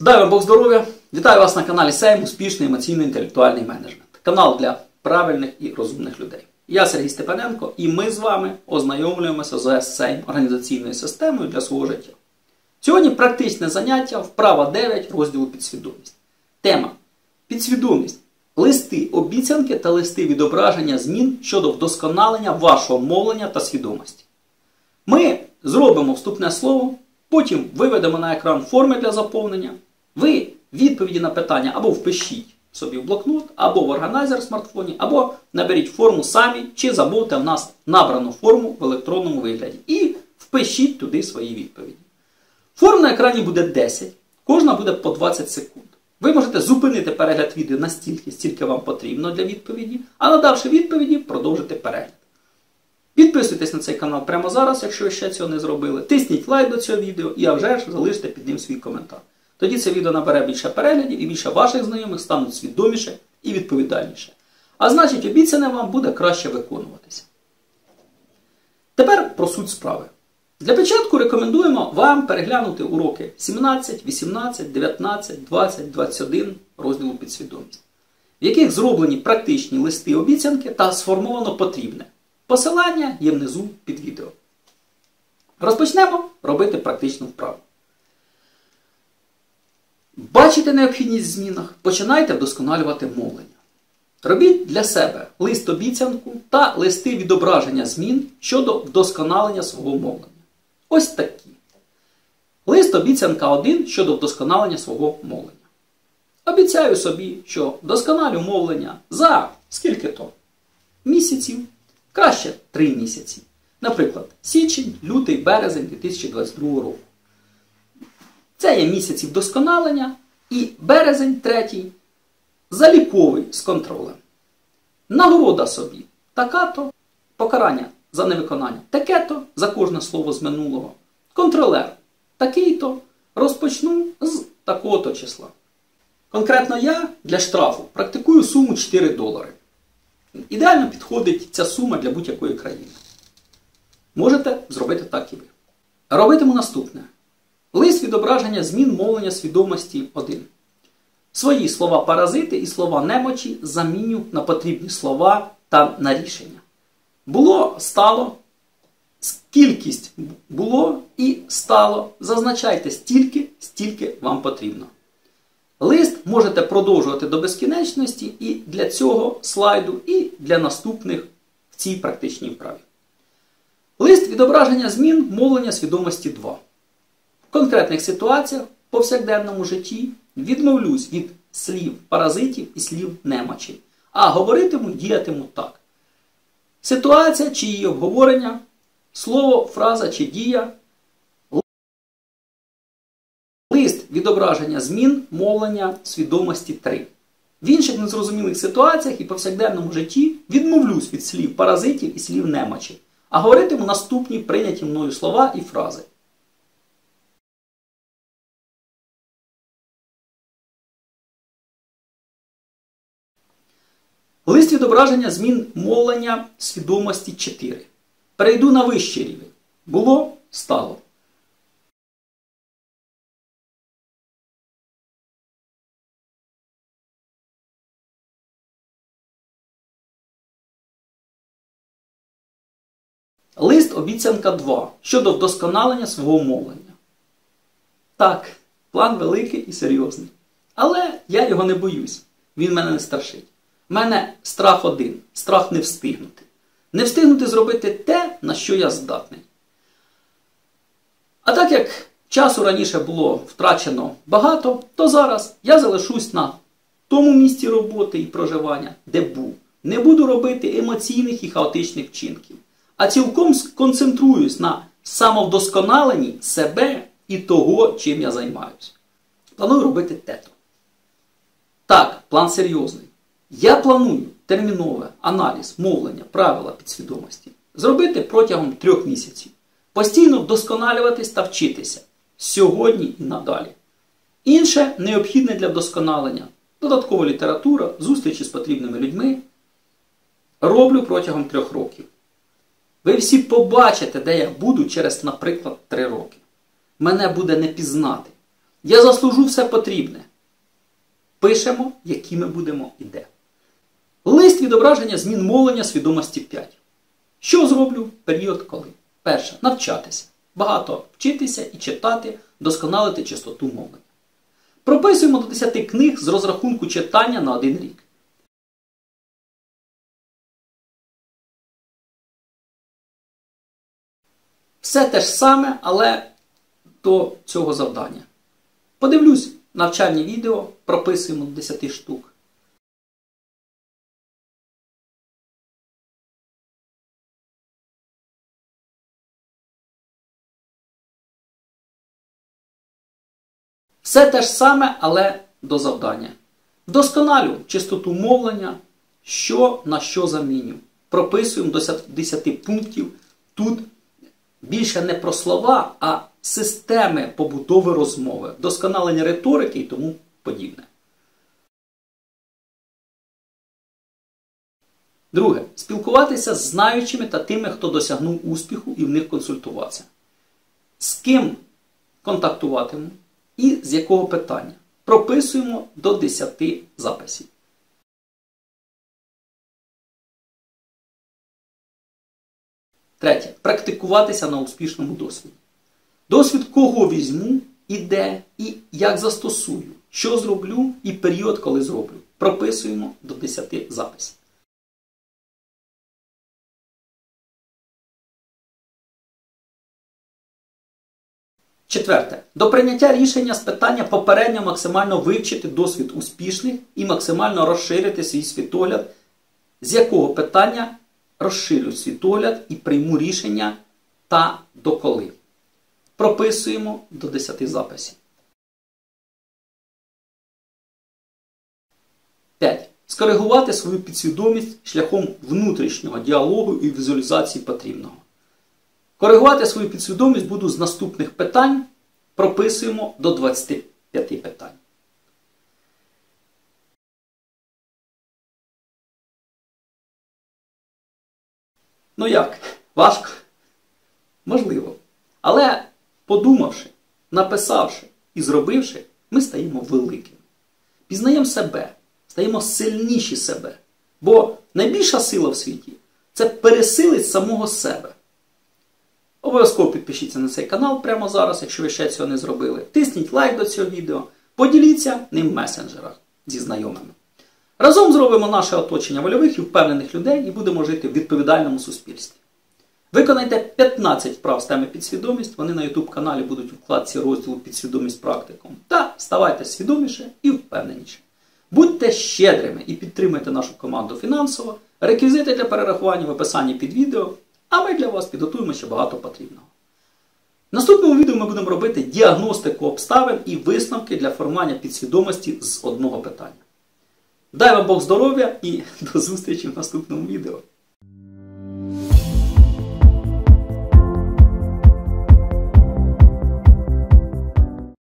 Дай вам Бог здоров'я! Вітаю вас на каналі Сейм Успішний емоційно-інтелектуальний менеджмент. Канал для правильних і розумних людей. Я Сергій Степаненко і ми з вами ознайомлюємося з ОС Сейм організаційною системою для свого життя. Сьогодні практичне заняття, вправа 9 розділу підсвідомість. Тема підсвідомість. Листи обіцянки та листи відображення змін щодо вдосконалення вашого мовлення та свідомості. Ми зробимо вступне слово, потім виведемо на екран форми для заповнення. Ви відповіді на питання або впишіть собі в блокнот, або в органайзер в смартфоні, або наберіть форму самі, чи замовте в нас набрану форму в електронному вигляді. І впишіть туди свої відповіді. Форм на екрані буде 10, кожна буде по 20 секунд. Ви можете зупинити перегляд відео настільки, стільки вам потрібно для відповіді, а надавши відповіді, продовжити перегляд. Підписуйтесь на цей канал прямо зараз, якщо ви ще цього не зробили. Тисніть лайк до цього відео і, а вже ж, залиште під ним свій коментар. Тоді це відео набере більше переглядів і більше ваших знайомих стануть свідоміше і відповідальніше. А значить, обіцяне вам буде краще виконуватися. Тепер про суть справи. Для початку рекомендуємо вам переглянути уроки 17, 18, 19, 20, 21 розділу підсвідомість, в яких зроблені практичні листи обіцянки та сформовано потрібне. Посилання є внизу під відео. Розпочнемо робити практичну вправу. Бачите необхідність в змінах? Починайте вдосконалювати мовлення. Робіть для себе лист-обіцянку та листи відображення змін щодо вдосконалення свого мовлення. Ось такі. Лист-обіцянка 1 щодо вдосконалення свого мовлення. Обіцяю собі, що вдосконалю мовлення за скільки-то місяців, краще 3 місяці. Наприклад, січень, лютий, березень 2022 року. Це є місяці вдосконалення і березень 3 заліковий з контролем. Нагорода собі така-то, покарання за невиконання таке-то, за кожне слово з минулого. Контролер такий-то, розпочну з такого-то числа. Конкретно я для штрафу практикую суму $4. Ідеально підходить ця сума для будь-якої країни. Можете зробити так і ви. Робитиму наступне. Лист відображення змін мовлення свідомості 1. Свої слова-паразити і слова немочі заміню на потрібні слова та на рішення. Було, стало, кількість було і стало. Зазначайте стільки вам потрібно. Лист можете продовжувати до безкінечності і для цього слайду, і для наступних в цій практичній вправі. Лист відображення змін мовлення свідомості 2. В конкретних ситуаціях в повсякденному житті відмовлюсь від слів паразитів і слів немочі, а говоритиму, діятиму так. Ситуація чи її обговорення, слово, фраза чи дія. Лист відображення змін мовлення свідомості 3. В інших незрозумілих ситуаціях і повсякденному житті відмовлюсь від слів паразитів і слів немочі, а говоритиму наступні прийняті мною слова і фрази. Лист відображення змін мовлення свідомості 4. Перейду на вищий рівень. Було, стало. Лист обіцянка 2 щодо вдосконалення свого мовлення. Так, план великий і серйозний. Але я його не боюсь. Він мене не страшить. У мене страх один – страх не встигнути. Не встигнути зробити те, на що я здатний. А так як часу раніше було втрачено багато, то зараз я залишусь на тому місці роботи і проживання, де був. Не буду робити емоційних і хаотичних вчинків, а цілком сконцентруюсь на самовдосконаленні себе і того, чим я займаюся. Планую робити те-то. Так, план серйозний. Я планую терміновий аналіз мовлення, правила підсвідомості зробити протягом 3 місяців. Постійно вдосконалюватись та вчитися. Сьогодні і надалі. Інше необхідне для вдосконалення. Додаткова література, зустрічі з потрібними людьми. Роблю протягом 3 років. Ви всі побачите, де я буду через, наприклад, 3 роки. Мене буде не пізнати. Я заслужу все потрібне. Пишемо, якими будемо і де. Лист відображення змін мовлення свідомості 5. Що зроблю? Період коли. Перше. Навчатися. Багато вчитися і читати, досконалити чистоту мовлення. Прописуємо до 10 книг з розрахунку читання на 1 рік. Все те ж саме, але до цього завдання. Подивлюсь навчальні відео, прописуємо до 10 штук. Все те ж саме, але до завдання. Вдосконалю чистоту мовлення, що на що заміню. Прописуємо до 10 пунктів. Тут більше не про слова, а системи побудови розмови, вдосконалення риторики і тому подібне. Друге. Спілкуватися з знаючими та тими, хто досягнув успіху, і в них консультуватися. З ким контактуватиму і з якого питання. Прописуємо до 10 записів. Третє. Практикуватися на успішному досвіді. Досвід кого візьму, і де, і як застосую, що зроблю і період, коли зроблю. Прописуємо до 10 записів. Четверте. До прийняття рішення з питання попередньо максимально вивчити досвід успішних і максимально розширити свій світогляд, з якого питання розширю світогляд і прийму рішення та доколи. Прописуємо до 10 записів. 5. Скоригувати свою підсвідомість шляхом внутрішнього діалогу і візуалізації потрібного. Коригувати свою підсвідомість буду з наступних питань. Прописуємо до 25 питань. Ну як? Важко? Можливо. Але подумавши, написавши і зробивши, ми стаємо великими. Пізнаємо себе, стаємо сильніші себе. Бо найбільша сила в світі – це пересилить самого себе. Обов'язково підпишіться на цей канал прямо зараз, якщо ви ще цього не зробили. Тисніть лайк до цього відео. Поділіться ним в месенджерах зі знайомими. Разом зробимо наше оточення вольових і впевнених людей і будемо жити в відповідальному суспільстві. Виконайте 15 вправ з теми підсвідомість. Вони на YouTube каналі будуть у вкладці розділу «Підсвідомість практикум». Та ставайте свідоміше і впевненіше. Будьте щедрими і підтримуйте нашу команду фінансово. Реквізити для перерахування в описанні під відео. А ми для вас підготуємо ще багато потрібного. В наступному відео ми будемо робити діагностику обставин і висновки для формування підсвідомості з одного питання. Дай вам Бог здоров'я і до зустрічі в наступному відео.